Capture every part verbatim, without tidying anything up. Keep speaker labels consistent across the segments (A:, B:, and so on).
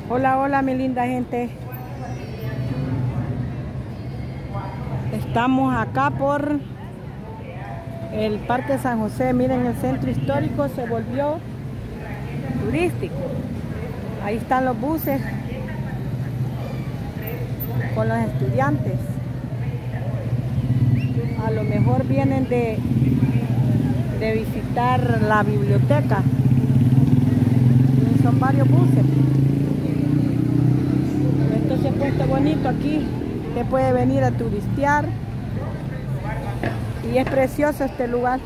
A: Hola, hola mi linda gente. Estamos acá por el Parque San José. Miren, el centro histórico se volvió turístico. Ahí están los buses con los estudiantes. A lo mejor vienen de, de visitar la biblioteca. Y son varios buses. Esto se ha puesto bonito aquí. Usted puede venir a turistear. Y es precioso este lugar.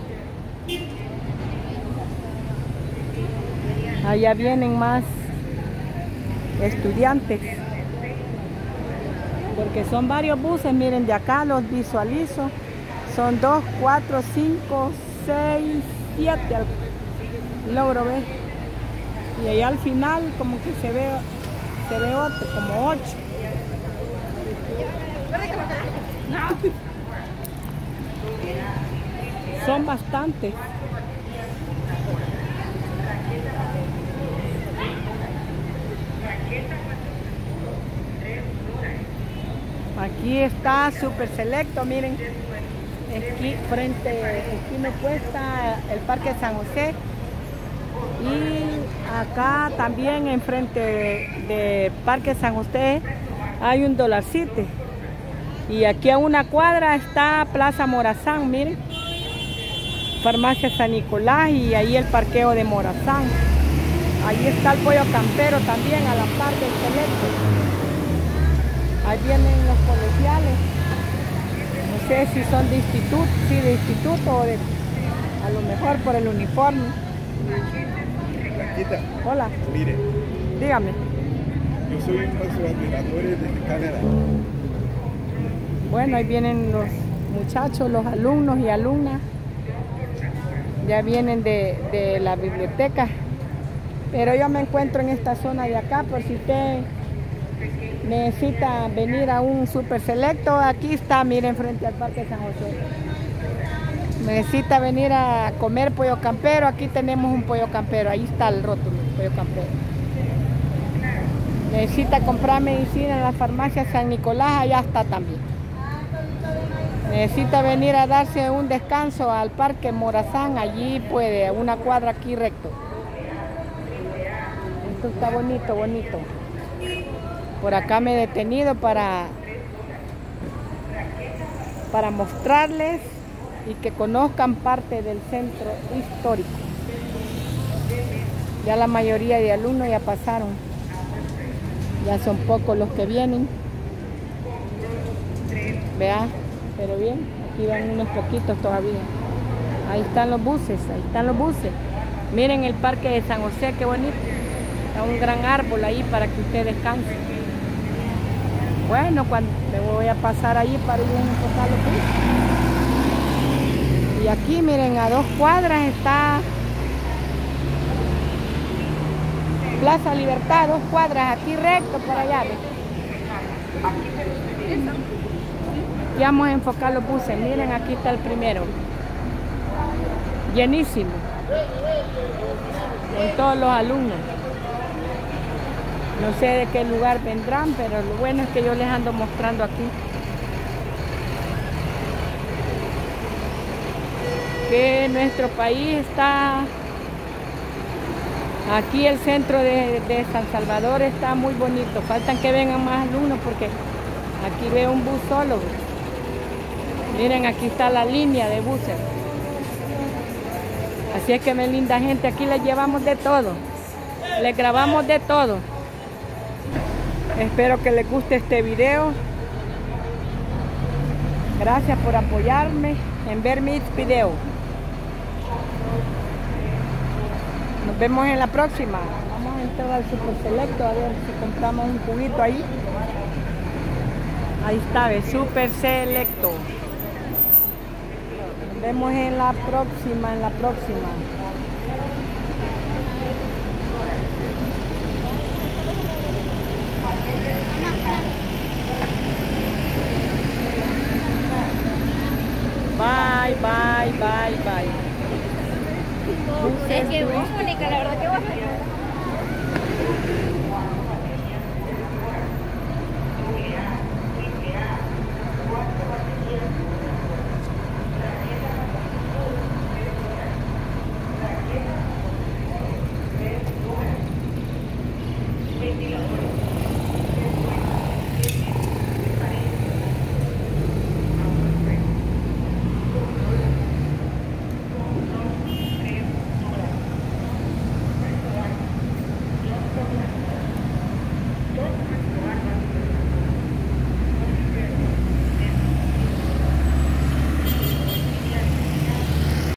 A: Allá vienen más estudiantes. Porque son varios buses. Miren, de acá los visualizo. Son dos, cuatro, cinco, seis, siete. Logro ver. Y allá al final como que se ve, se ve otro, como ocho. Son bastantes. Aquí está Super Selecto, miren. Aquí frente, aquí me cuesta el Parque San José. Y acá también enfrente de Parque San José hay un Dollar City. Y aquí a una cuadra está Plaza Morazán, miren. Farmacia San Nicolás y ahí el parqueo de Morazán. Ahí está el Pollo Campero también a la par del Selecto. Ahí vienen los colegiales. No sé si son de instituto, sí, de instituto o de, a lo mejor por el uniforme.
B: Blanquita.
A: Hola.
B: Mire.
A: Dígame.
B: Yo soy uno de sus admiradores de Canadá.
A: Bueno, ahí vienen los muchachos, los alumnos y alumnas. Ya vienen de, de la biblioteca. Pero yo me encuentro en esta zona de acá, por si usted necesita venir a un Super Selecto. Aquí está, miren, frente al Parque San José. Necesita venir a comer pollo campero. Aquí tenemos un pollo campero. Ahí está el rótulo, pollo campero. Necesita comprar medicina en la farmacia San Nicolás. Allá está también. Necesita venir a darse un descanso al Parque Morazán. Allí puede, una cuadra aquí recto. Esto está bonito, bonito. Por acá me he detenido para, para mostrarles y que conozcan parte del centro histórico. Ya la mayoría de alumnos ya pasaron. Ya son pocos los que vienen. Vea, pero bien, aquí van unos poquitos todavía. Ahí están los buses, ahí están los buses. Miren el Parque de San José, qué bonito. Está un gran árbol ahí para que usted descanse. Bueno, cuando me voy a pasar ahí para ir a enfocar los buses. Y aquí miren, a dos cuadras está Plaza Libertad, dos cuadras, aquí recto para allá. ¿Ves? Y vamos a enfocar los buses. Miren, aquí está el primero. Llenísimo. Con todos los alumnos. No sé de qué lugar vendrán, pero lo bueno es que yo les ando mostrando aquí. Que nuestro país está... Aquí el centro de, de San Salvador está muy bonito. Faltan que vengan más alumnos porque aquí veo un bus solo. Miren, aquí está la línea de buses. Así es que, mi linda gente, aquí les llevamos de todo. Les grabamos de todo. Espero que les guste este video. Gracias por apoyarme en ver mis videos. Nos vemos en la próxima. Vamos a entrar al Super Selecto a ver si compramos un juguito ahí. Ahí está, el Super Selecto. Nos vemos en la próxima, en la próxima. Bye, bye, bye, bye.
C: Es que vos, Mónica, la verdad que vos